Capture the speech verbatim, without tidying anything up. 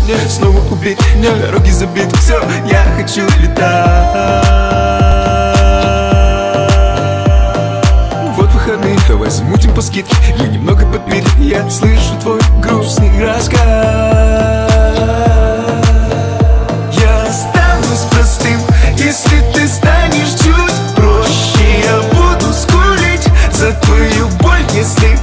меня, снова убить меня, дороги забит, все, я хочу летать. Вот выходные, давай замутим по скидке, мы немного подпили, я слышу твой грустный рассказ. Я останусь простым, если ты станешь чуть проще. Я буду скулить за твою боль, если